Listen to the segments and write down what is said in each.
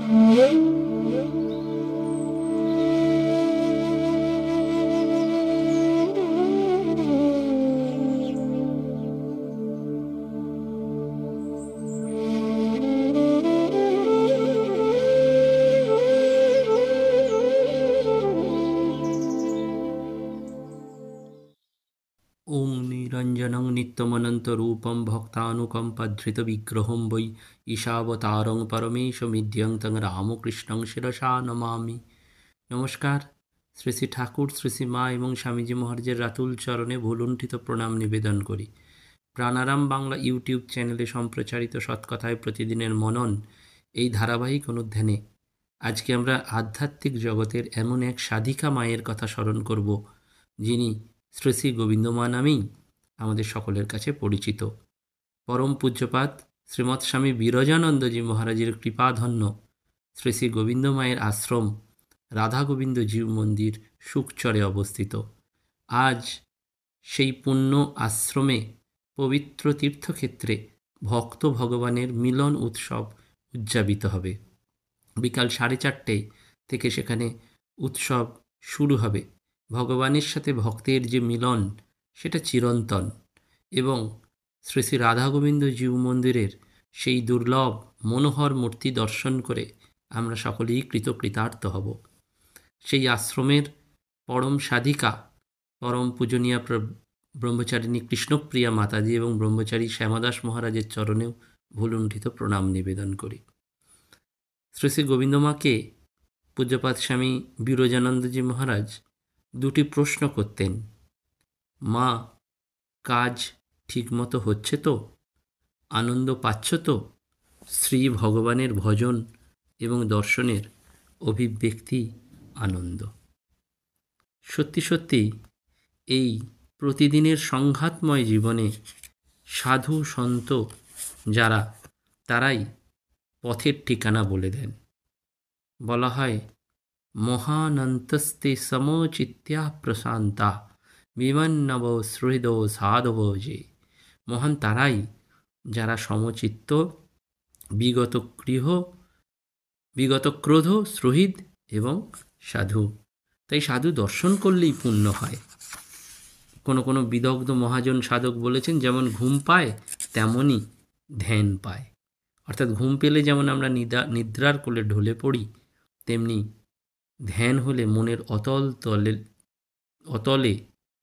ওম নিরঞ্জনং নিত্যমনন্তরূপং ভক্তানুকম্পাধৃতবিগ্রহং বৈ ঈশাবতারং পরমেশমিদ্যং তং রামকৃষ্ণং শিরসা নমামি। নমস্কার। শ্রী শ্রী ঠাকুর, শ্রী শ্রী মা এবং স্বামীজি মহারাজের রাতুল চরণে ভুলুণ্ঠিত প্রণাম নিবেদন করি। প্রাণারাম বাংলা ইউটিউব চ্যানেলে সম্প্রচারিত সৎকথায় প্রতিদিনের মনন এই ধারাবাহিক অনুধ্যানে আজকে আমরা আধ্যাত্মিক জগতের এমন এক সাধিকা মায়ের কথা স্মরণ করব, যিনি শ্রী শ্রী গোবিন্দ মা নামেই আমাদের সকলের কাছে পরিচিত। পরম পূজ্যপাত শ্রীমৎ স্বামী বিরজানন্দজি মহারাজের কৃপাধন্য শ্রী শ্রী গোবিন্দ মায়ের আশ্রম রাধা গোবিন্দ জীব মন্দির শুকচরে অবস্থিত। আজ সেই পুণ্য আশ্রমে পবিত্র তীর্থক্ষেত্রে ভক্ত ভগবানের মিলন উৎসব উদযাপিত হবে। বিকাল 4:30 থেকে সেখানে উৎসব শুরু হবে। ভগবানের সাথে ভক্তের যে মিলন সেটা চিরন্তন, এবং শ্রী শ্রী রাধা গোবিন্দ জীব মন্দিরের সেই দুর্লভ মনোহর মূর্তি দর্শন করে আমরা সকলেই কৃতকৃতার্থ হব। সেই আশ্রমের পরম সাধিকা পরম পূজনীয়া ব্রহ্মচারিণী কৃষ্ণপ্রিয়া মাতাজি এবং ব্রহ্মচারী শ্যামাদাস মহারাজের চরণেও ভুলুণ্ঠিত প্রণাম নিবেদন করি। শ্রী শ্রী গোবিন্দমাকে পূজ্যপাত স্বামী বিরজানন্দজি মহারাজ দুটি প্রশ্ন করতেন। মা, কাজ ঠিকমতো হচ্ছে তো? আনন্দ পাচ্ছ তো? শ্রী ভগবানের ভজন এবং দর্শনের অভিব্যক্তি আনন্দ। সত্যি সত্যি এই প্রতিদিনের সংঘাতময় জীবনে সাধু সন্ত যারা, তারাই পথের ঠিকানা বলে দেন। বলা হয়, মহানন্তস্তে সমচিত্যা প্রশান্তা বিমন্নব সুহৃদ সাধব যে। মহান তারাই যারা সমচিত্ত, বিগত ক্রোধ সুহৃদ এবং সাধু। তাই সাধু দর্শন করলেই পুণ্য হয়। কোনো বিদগ্ধ মহাজন সাধক বলেছেন, যেমন ঘুম পায় তেমনই ধ্যান পায়। অর্থাৎ ঘুম পেলে যেমন আমরা নিদ্রার কোলে ঢলে পড়ি, তেমনি ধ্যান হলে মনের অতলে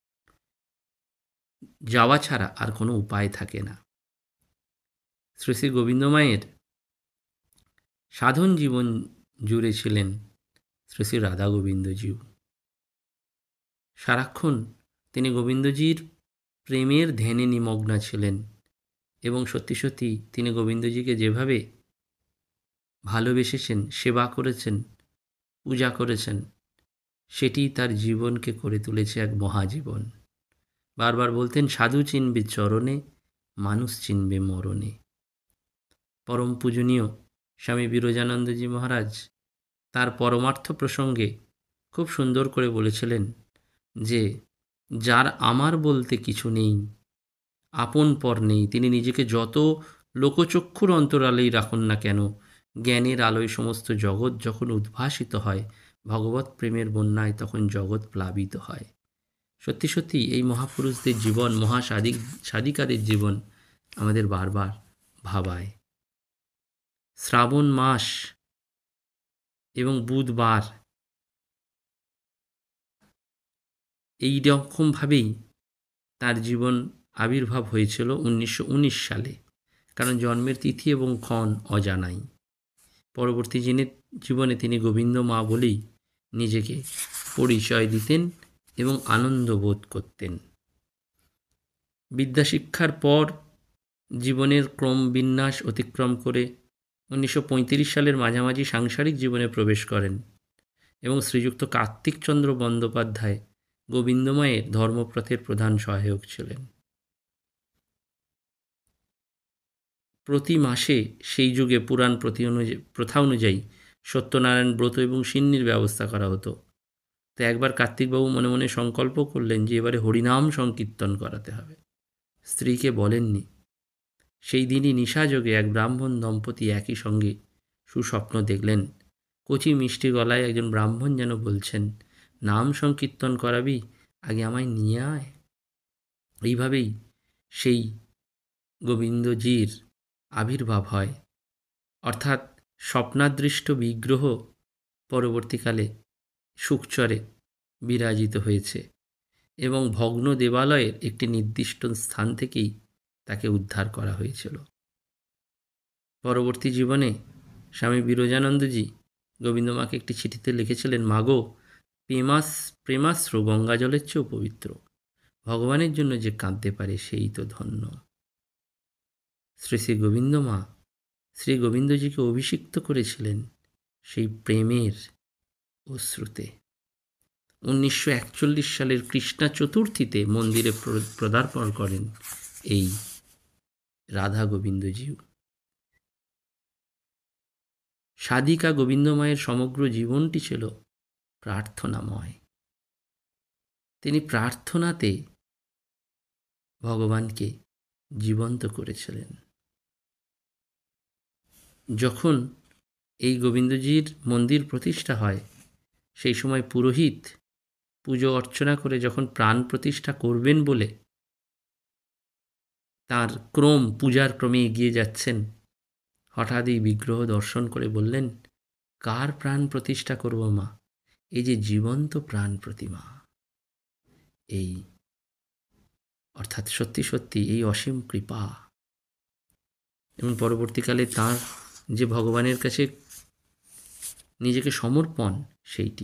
যাওয়া ছাড়া আর কোনো উপায় থাকে না। শ্রী শ্রী গোবিন্দ মায়ের সাধন জীবন জুড়ে ছিলেন শ্রী শ্রী রাধা গোবিন্দজিও। সারাক্ষণ তিনি গোবিন্দজির প্রেমের ধ্যানে নিমগ্না ছিলেন, এবং সত্যি সত্যি তিনি গোবিন্দজিকে যেভাবে ভালোবেসেছেন, সেবা করেছেন, পূজা করেছেন, সেটি তার জীবনকে করে তুলেছে এক মহাজীবন। বারবার বলতেন, সাধু চিনবে চরণে, মানুষ চিনবে মরণে। পরম পূজনীয় স্বামী বিরজানন্দজি মহারাজ তার পরমার্থ প্রসঙ্গে খুব সুন্দর করে বলেছিলেন যে, যার আমার বলতে কিছু নেই, আপন পর নেই, তিনি নিজেকে যত লোকচক্ষুর অন্তরালেই রাখুন না কেন, জ্ঞানের আলোয় সমস্ত জগৎ যখন উদ্ভাসিত হয়, ভগবৎ প্রেমের বন্যায় তখন জগৎ প্লাবিত হয়। সত্যি সত্যি এই মহাপুরুষদের জীবন, সাধিকাদের জীবন আমাদের বারবার ভাবায়। শ্রাবণ মাস এবং বুধবার এই রকমভাবেই তার জীবন আবির্ভাব হয়েছিল 1919 সালে। কারণ জন্মের তিথি এবং ক্ষণ অজানাই। পরবর্তী জীবনে তিনি গোবিন্দ মা বলেই নিজেকে পরিচয় দিতেন এবং আনন্দ বোধ করতেন। বিদ্যাশিক্ষার পর জীবনের ক্রম বিন্যাস অতিক্রম করে 1935 সালের মাঝামাঝি সাংসারিক জীবনে প্রবেশ করেন, এবং শ্রীযুক্ত কার্তিকচন্দ্র বন্দ্যোপাধ্যায় গোবিন্দমায়ের ধর্মপথের প্রধান সহায়ক ছিলেন। প্রতি মাসে সেই যুগে পুরাণ প্রথা অনুযায়ী সত্যনারায়ণ ব্রত এবং সিন্নির ব্যবস্থা করা হতো। তো একবার কার্তিকবাবু মনে মনে সংকল্প করলেন যে এবারে হরিনাম সংকীর্তন করাতে হবে। স্ত্রীকে বলেননি। সেই দিনই নিশাযোগে এক ব্রাহ্মণ দম্পতি একই সঙ্গে সুস্বপ্ন দেখলেন। কচি মিষ্টি গলায় একজন ব্রাহ্মণ যেন বলছেন, নাম সংকীর্তন করাবি, আগে আমায় নিয়ে আয়। এইভাবেই সেই গোবিন্দজির আবির্ভাব হয়, অর্থাৎ স্বপ্নাদৃষ্ট বিগ্রহ পরবর্তীকালে শুকচরে বিরাজিত হয়েছে এবং ভগ্ন দেবালয়ের একটি নির্দিষ্ট স্থান থেকেই তাকে উদ্ধার করা হয়েছিল। পরবর্তী জীবনে স্বামী বিরজানন্দজি গোবিন্দমাকে একটি চিঠিতে লিখেছিলেন, মাগো, প্রেমাশ্রু গঙ্গাজলের চেয়েও পবিত্র। ভগবানের জন্য যে কাঁদতে পারে সেই তো ধন্য। শ্রী শ্রী গোবিন্দমা শ্রী গোবিন্দজিকে অভিষিক্ত করেছিলেন সেই প্রেমের অশ্রুতে। 1941 সালের কৃষ্ণা চতুর্থীতে মন্দিরে পদার্পণ করেন এই রাধা গোবিন্দজিউ। সাধিকা গোবিন্দমায়ের সমগ্র জীবনটি ছিল প্রার্থনাময়। তিনি প্রার্থনাতে ভগবানকে জীবন্ত করেছিলেন। যখন এই গোবিন্দজির মন্দির প্রতিষ্ঠা হয়, সেই সময় পুরোহিত পুজো অর্চনা করে যখন প্রাণ প্রতিষ্ঠা করবেন বলে তার পূজার ক্রমে এগিয়ে যাচ্ছেন, হঠাৎ এই বিগ্রহ দর্শন করে বললেন, কার প্রাণ প্রতিষ্ঠা করব মা? এই যে জীবন্ত প্রাণ প্রতিমা। এই অর্থাৎ সত্যি সত্যি এই অসীম কৃপা এবং পরবর্তীকালে তার যে ভগবানের কাছে নিজেকে সমর্পণ, সেইটি।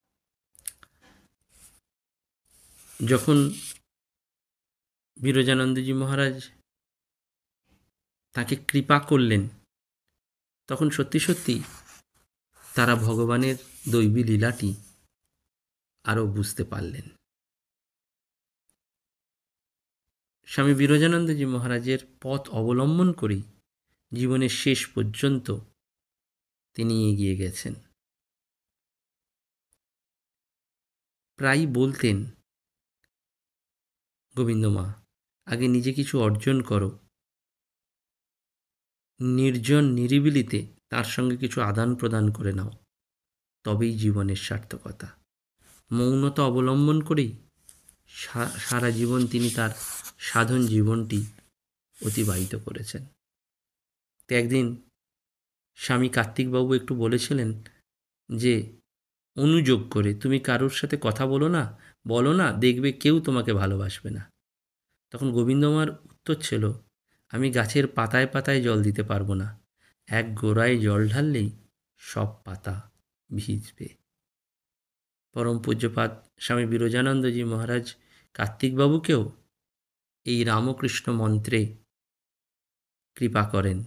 যখন বিরজানন্দজি মহারাজ তাকে কৃপা করলেন, তখন সত্যি সত্যি তারা ভগবানের দৈবী লীলাটি আরও বুঝতে পারলেন। স্বামী বিরজানন্দজি মহারাজের পথ অবলম্বন করেই জীবনের শেষ পর্যন্ত তিনি এগিয়ে গেছেন। প্রায়ই বলতেন গোবিন্দমা, আগে নিজে কিছু অর্জন করো, নির্জন নিরিবিলিতে তার সঙ্গে কিছু আদান প্রদান করে নাও, তবেই জীবনের সার্থকতা। মৌনতা অবলম্বন করেই সারা জীবন তিনি তার সাধন জীবনটি অতিবাহিত করেছেন। তো একদিন স্বামী কার্তিকবাবু একটু বলেছিলেন যে, অনুযোগ করে তুমি কারোর সাথে কথা বলো না, দেখবে কেউ তোমাকে ভালোবাসবে না। তখন গোবিন্দমার উত্তর ছিল, আমি গাছের পাতায় পাতায় জল দিতে পারবো না, এক গোড়ায় জল ঢাললেই সব পাতা ভিজবে। পরম পূজ্যপাদ স্বামী বিরজানন্দজি মহারাজ কার্তিকবাবুকেও এই রামকৃষ্ণ মন্ত্রে কৃপা করেন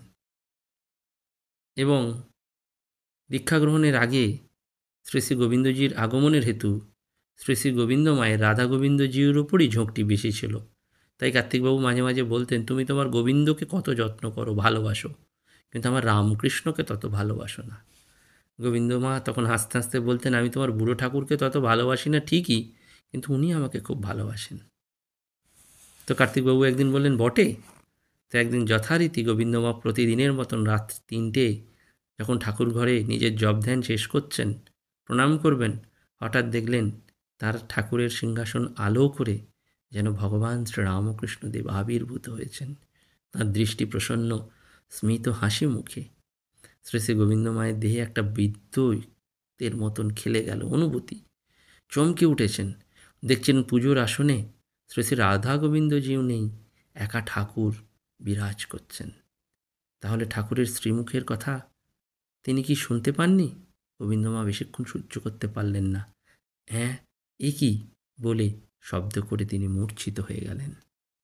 এবং দীক্ষা গ্রহণের আগে শ্রী শ্রী গোবিন্দজির আগমনের হেতু শ্রী শ্রী গোবিন্দ মায়ের রাধা গোবিন্দজির উপরই ঝোঁকটি বেশি ছিল। তাই কার্তিকবাবু মাঝে মাঝে বলতেন, তুমি তোমার গোবিন্দকে কত যত্ন করো, ভালোবাসো, কিন্তু আমার রামকৃষ্ণকে তত ভালোবাসো না। গোবিন্দ মা তখন হাসতে হাসতে বলতেন, আমি তোমার বুড়ো ঠাকুরকে তত ভালোবাসি না ঠিকই, কিন্তু উনি আমাকে খুব ভালোবাসেন। তো কার্তিকবাবু একদিন বললেন, বটে। তো একদিন যথারীতি গোবিন্দমা প্রতিদিনের মতন রাত 3টে যখন ঠাকুর ঘরে নিজের জপ ধ্যান শেষ করছেন, প্রণাম করবেন, হঠাৎ দেখলেন তার ঠাকুরের সিংহাসন আলো করে যেন ভগবান শ্রীরামকৃষ্ণদেব আবির্ভূত হয়েছেন। তার দৃষ্টি প্রসন্ন, স্মিত হাসি মুখে। শ্রী শ্রী গোবিন্দ মায়ের দেহে একটা বিদ্যুতের মতন খেলে গেল অনুভূতি। চমকে উঠেছেন, দেখছেন পুজোর আসনে শ্রী শ্রী রাধা গোবিন্দজিও নেই, একা ঠাকুর বিরাজ করছেন। তাহলে ঠাকুরের শ্রীমুখের কথা তিনি কি শুনতে পাননি? গোবিন্দমা বেশিক্ষণ সহ্য করতে পারলেন না। হ্যাঁ, এ কি বলে শব্দ করে তিনি মূর্ছিত হয়ে গেলেন।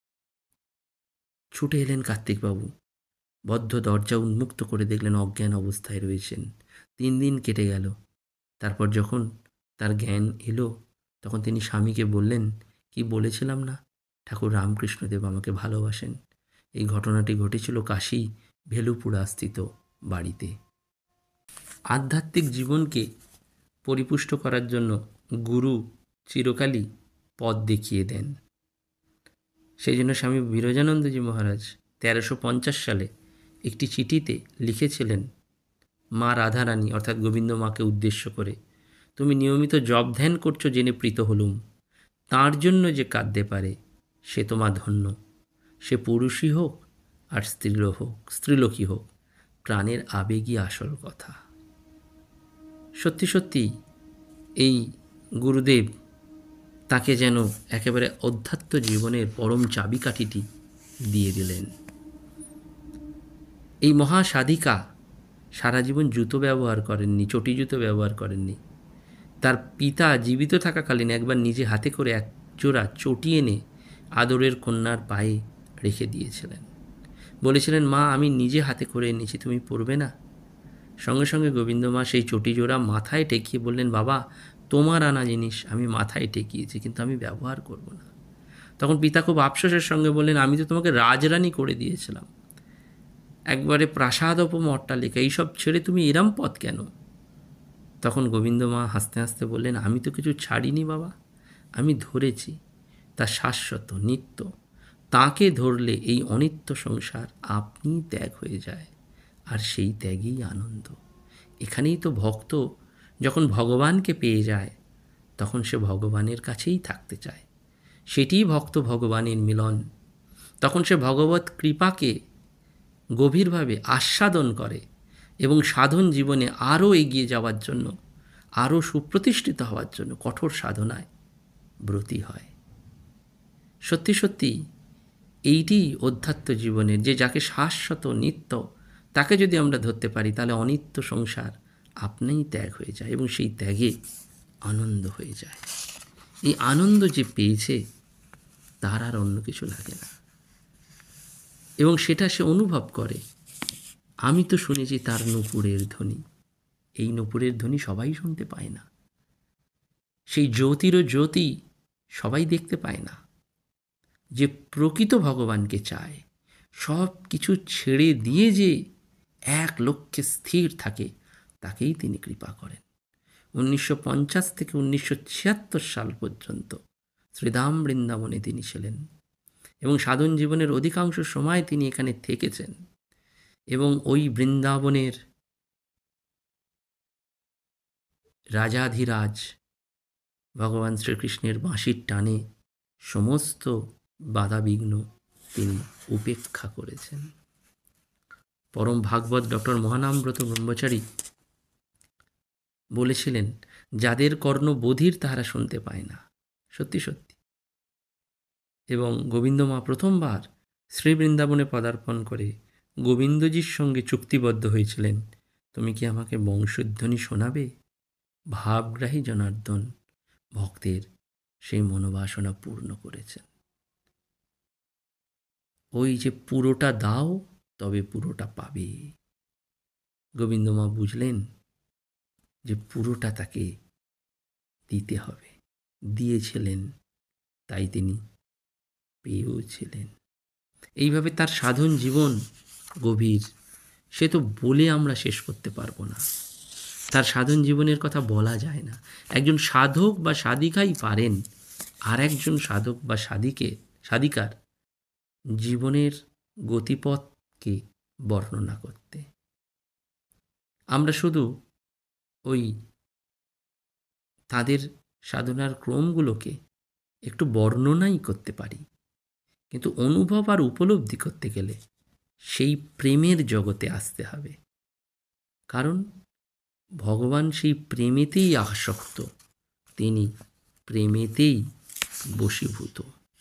ছুটে এলেন কার্তিকবাবু, বদ্ধ দরজা উন্মুক্ত করে দেখলেন অজ্ঞান অবস্থায় রয়েছেন। 3 দিন কেটে গেল। তারপর যখন তার জ্ঞান এলো, তখন তিনি স্বামীকে বললেন, কি বলেছিলাম না, ঠাকুর রামকৃষ্ণদেব আমাকে ভালোবাসেন। এই ঘটনাটি ঘটেছিল কাশী ভেলুপুরাস্থিত বাড়িতে। আধ্যাত্মিক জীবনকে পরিপুষ্ট করার জন্য গুরু চিরকালই পথ দেখিয়ে দেন। সেই জন্য স্বামী বিরজানন্দজি মহারাজ 1350 সালে একটি চিঠিতে লিখেছিলেন, মা রাধারানী অর্থাৎ গোবিন্দ মাকে উদ্দেশ্য করে, তুমি নিয়মিত জপ ধ্যান করছো জেনে প্রীত হলুম। তাঁর জন্য যে কাঁদতে পারে সে তোমা ধন্য। সে পুরুষই হোক আর স্ত্রীলোকই হোক, প্রাণের আবেগই আসল কথা। সত্যি সত্যি এই গুরুদেব তাকে যেন একেবারে অধ্যাত্ম জীবনের পরম চাবিকাঠিটি দিয়ে দিলেন। এই মহাসাধিকা সারা জীবন জুতো ব্যবহার করেননি, চটি জুতো ব্যবহার করেননি। তার পিতা জীবিত থাকাকালীন একবার নিজে হাতে করে এক জোড়া চটি এনে আদরের কন্যার পায়ে রেখে দিয়েছিলেন। বলেছিলেন, মা আমি নিজে হাতে করে এনেছি, তুমি পরবে না? সঙ্গে সঙ্গে গোবিন্দ মা সেই চটি জোড়া মাথায় টেকিয়ে বললেন, বাবা তোমার আনা জিনিস আমি মাথায় টেকিয়েছি, কিন্তু আমি ব্যবহার করব না। তখন পিতা খুব আফসোসের সঙ্গে বললেন, আমি তো তোমাকে রাজরানী করে দিয়েছিলাম, একবারে প্রাসাদোপম অট্টালিকা, এইসব ছেড়ে তুমি এরম পথ কেন? তখন গোবিন্দ মা হাসতে হাসতে বললেন, আমি তো কিছু ছাড়িনি বাবা, আমি ধরেছি তা শাশ্বত নিত্য। তাকে ধরলে এই অনিত্য সংসার আপনি ত্যাগ হয়ে যায়, আর সেই ত্যাগেই আনন্দ। এখানেই তো ভক্ত যখন ভগবানকে পেয়ে যায় তখন সে ভগবানের কাছেই থাকতে চায়, সেটিই ভক্ত ভগবানের মিলন। তখন সে ভগবত কৃপাকে গভীরভাবে আস্বাদন করে এবং সাধন জীবনে আরও এগিয়ে যাওয়ার জন্য, আরও সুপ্রতিষ্ঠিত হওয়ার জন্য কঠোর সাধনায় ব্রতী হয়। সত্যি সত্যি এইটি অধ্যাত্ম জীবনের যে যাকে শাশ্বত নিত্য, তাকে যদি আমরা ধরতে পারি তাহলে অনিত্য সংসার আপনিই ত্যাগ হয়ে যায় এবং সেই ত্যাগে আনন্দ হয়ে যায়। এই আনন্দ যে পেয়েছে তার আর অন্য কিছু লাগে না, এবং সেটা সে অনুভব করে। আমি তো শুনেছি তার নূপুরের ধ্বনি, এই নূপুরের ধ্বনি সবাই শুনতে পায় না, সেই জ্যোতিরও জ্যোতি সবাই দেখতে পায় না। যে প্রকৃত ভগবানকে চায়, সব কিছু ছেড়ে দিয়ে যে এক লক্ষ্যে স্থির থাকে, তাকেই তিনি কৃপা করেন। 1950 থেকে 1976 সাল পর্যন্ত শ্রীধাম বৃন্দাবনে তিনি ছিলেন এবং সাধন জীবনের অধিকাংশ সময় তিনি এখানে থেকেছেন এবং ওই বৃন্দাবনের রাজাধিরাজ ভগবান শ্রীকৃষ্ণের বাঁশির টানে সমস্ত বাধাবিঘ্ন তিনি উপেক্ষা করেছেন। পরম ভাগবত ডক্টর মহানামব্রত ব্রহ্মচারী বলেছিলেন, যাদের কর্ণ বধির তাহারা শুনতে পায় না। সত্যি সত্যি। এবং গোবিন্দ মা প্রথমবার শ্রী বৃন্দাবনে পদার্পণ করে গোবিন্দজির সঙ্গে চুক্তিবদ্ধ হয়েছিলেন, তুমি কি আমাকে বংশধ্বনি শোনাবে? ভাবগ্রাহী জনার্দন ভক্তের সেই মনোবাসনা পূর্ণ করেছেন। ওই যে পুরোটা দাও তবে পুরোটা পাবে। গোবিন্দ মা বুঝলেন যে পুরোটা তাকে দিতে হবে, দিয়েছিলেন, তাই তিনি পেয়েও ছিলেন। এইভাবে তার সাধন জীবন গভীর, সে তো বলে আমরা শেষ করতে পারবো না। তার সাধন জীবনের কথা বলা যায় না। একজন সাধক বা সাধিকাই পারেন আর একজন সাধক বা সাধিকার জীবনের গতিপথকে বর্ণনা করতে। আমরা শুধু ওই তাদের সাধনার ক্রমগুলোকে একটু বর্ণনাই করতে পারি, কিন্তু অনুভব আর উপলব্ধি করতে গেলে সেই প্রেমের জগতে আসতে হবে, কারণ ভগবান সেই প্রেমেতেই আসক্ত, তিনি প্রেমেতেই বশীভূত।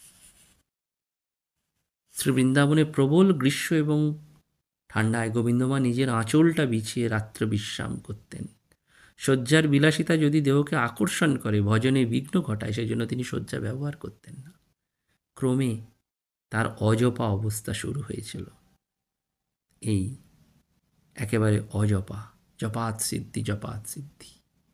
শ্রী বৃন্দাবনে প্রবল গ্রীষ্ম এবং ঠান্ডায় গোবিন্দমা নিজের আঁচলটা বিছিয়ে রাত্রে বিশ্রাম করতেন। শয্যার বিলাসিতা যদি দেহকে আকর্ষণ করে, ভজনে বিঘ্ন ঘটায়, সেই জন্য তিনি শয্যা ব্যবহার করতেন না। ক্রমে তার অজপা অবস্থা শুরু হয়েছিল। এই একেবারে অজপা, জপাৎ সিদ্ধি জপাৎ সিদ্ধি।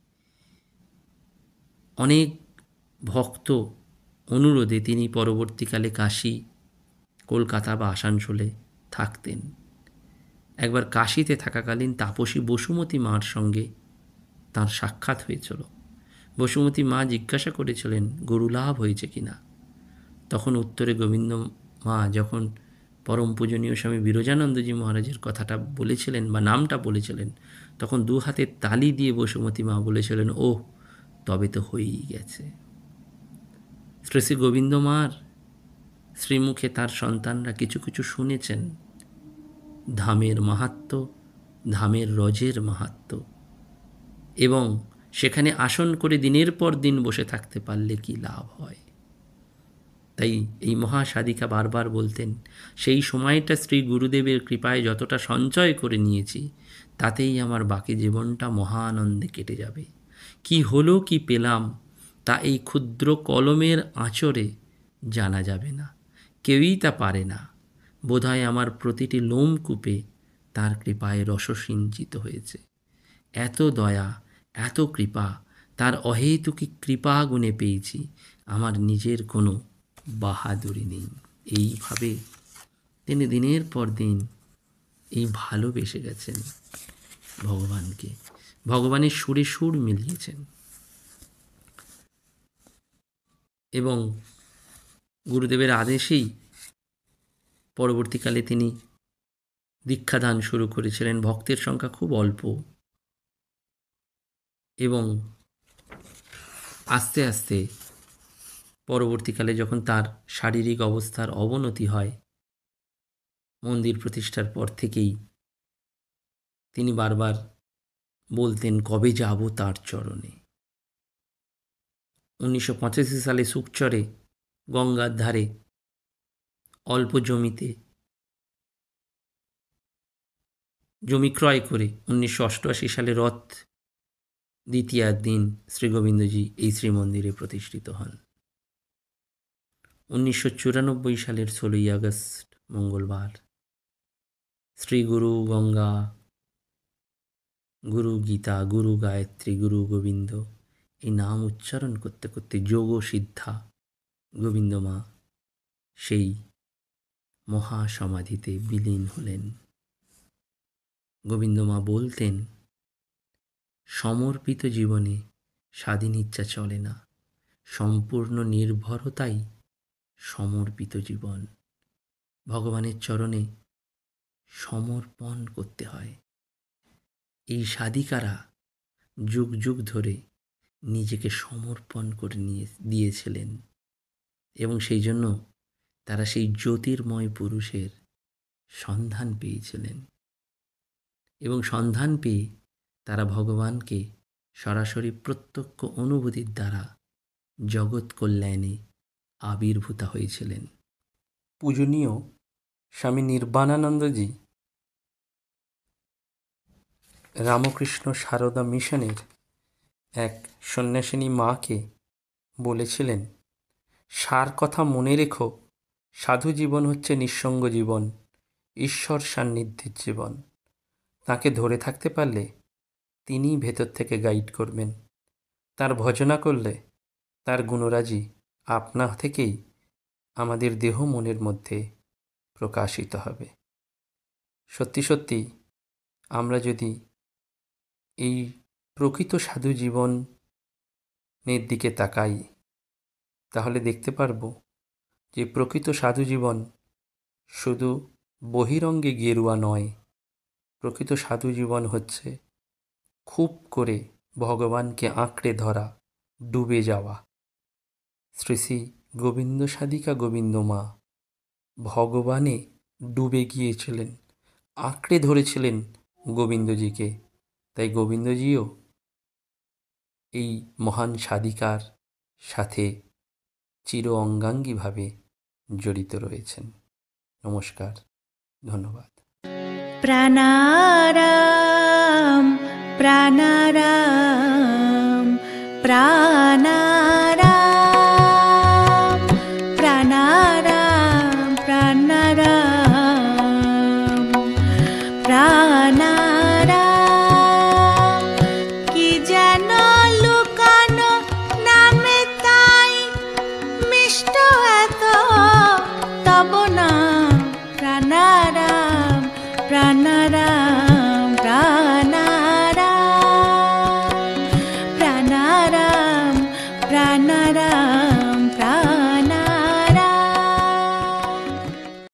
অনেক ভক্ত অনুরোধে তিনি পরবর্তীকালে কাশী, কলকাতা বা আসানসোলে থাকতেন। একবার কাশীতে থাকাকালীন তাপসী বসুমতী মার সঙ্গে তাঁর সাক্ষাৎ হয়েছিল। বসুমতী মা জিজ্ঞাসা করেছিলেন গরু লাভ হয়েছে কিনা। তখন উত্তরে গোবিন্দ মা যখন পরম পূজনীয় স্বামী বিরজানন্দজি মহারাজের কথাটা বলেছিলেন বা নামটা বলেছিলেন, তখন দু হাতে তালি দিয়ে বসুমতী মা বলেছিলেন, ও তবে তো হয়েই গেছে। শ্রী শ্রী গোবিন্দ মার শ্রীমুখে তার সন্তানরা কিছু কিছু শুনেছেন ধামের মাহাত্ম্য, ধামের রজের মাহাত্ম্য, এবং সেখানে আসন করে দিনের পর দিন বসে থাকতে পারলে কি লাভ হয়। তাই এই মহাসাধিকা বারবার বলতেন, সেই সময়টা শ্রী গুরুদেবের কৃপায় যতটা সঞ্চয় করে নিয়েছি, তাতেই আমার বাকি জীবনটা মহানন্দে কেটে যাবে। কি হলো, কি পেলাম, তা এই ক্ষুদ্র কলমের আঁচড়ে জানা যাবে না, কেউই তা পারে না। বোধহয় আমার প্রতিটি লোমকূপে তার কৃপায় রসসিঞ্চিত হয়েছে। এত দয়া, এত কৃপা, তার অহেতুকী কৃপা গুণে পেয়েছি, আমার নিজের কোনো বাহাদুরি নেই। এইভাবে তিনি দিনের পর দিন এই ভালোবেসে গেছেন ভগবানকে, ভগবানের সুরে সুর মিলিয়েছেন, এবং গুরুদেবের আদেশেই পরবর্তীকালে তিনি দীক্ষাদান শুরু করেছিলেন। ভক্তের সংখ্যা খুব অল্প, এবং আস্তে আস্তে পরবর্তীকালে যখন তার শারীরিক অবস্থার অবনতি হয়, মন্দির প্রতিষ্ঠার পর থেকেই তিনি বারবার বলতেন, কবে যাব তার চরণে। 1985 সালে সুকচরে গঙ্গার ধারে অল্প জমিতে জমি ক্রয় করে 1988 সালে রথ দ্বিতীয়ার দিন শ্রীগোবিন্দজি এই শ্রীমন্দিরে প্রতিষ্ঠিত হন। 1994 সালের 16ই আগস্ট মঙ্গলবার শ্রী গুরু গঙ্গা, গুরু গীতা, গুরু গায়ত্রী, গুরু গোবিন্দ এই নাম উচ্চারণ করতে করতে যোগ সিদ্ধা গোবিন্দ মা সেই মহাসমাধিতে বিলীন হলেন। গোবিন্দ মা বলতেন, সমর্পিত জীবনে স্বাধীন ইচ্ছা চলে না, সম্পূর্ণ নির্ভরতাই সমর্পিত জীবন। ভগবানের চরণে সমর্পণ করতে হয়। এই সাধিকারা যুগ যুগ ধরে নিজেকে সমর্পণ করে দিয়েছিলেন, এবং সেই জন্য তারা সেই জ্যোতির্ময় পুরুষের সন্ধান পেয়েছিলেন, এবং সন্ধান পেয়ে তারা ভগবানকে সরাসরি প্রত্যক্ষ অনুভূতির দ্বারা জগৎ কল্যাণে আবির্ভূত হয়েছিলেন। পূজনীয় স্বামী নির্বাণানন্দজি রামকৃষ্ণ সারদা মিশনের এক সন্ন্যাসিনী মাকে বলেছিলেন, সার কথা মনে রেখো, সাধু জীবন হচ্ছে নিঃসঙ্গ জীবন, ঈশ্বর সান্নিধ্যের জীবন। তাকে ধরে থাকতে পারলে তিনিই ভেতর থেকে গাইড করবেন। তার ভজনা করলে তার গুণরাজি আপনা থেকেই আমাদের দেহ মনের মধ্যে প্রকাশিত হবে। সত্যি সত্যি আমরা যদি এই প্রকৃত সাধু জীবনের দিকে তাকাই, তাহলে দেখতে পারব যে প্রকৃত সাধু জীবন শুধু বহিরঙ্গে গেরুয়া নয়। প্রকৃত সাধু জীবন হচ্ছে খুব করে ভগবানকে আঁকড়ে ধরা, ডুবে যাওয়া। শ্রী শ্রী গোবিন্দ সাধিকা গোবিন্দ মা ভগবানে ডুবে গিয়েছিলেন, আঁকড়ে ধরেছিলেন গোবিন্দজিকে। তাই গোবিন্দজিও এই মহান সাধিকার সাথে চির অঙ্গাঙ্গীভাবে জড়িত রয়েছেন। নমস্কার, ধন্যবাদ। প্রাণারাম প্রাণারাম প্রাণারাম প্রাণারাম প্রাণারাম প্রাণারাম, কি যেন লুকানো নামে তাই মিষ্ট এত তব নাম প্রাণারাম প্রাণারাম।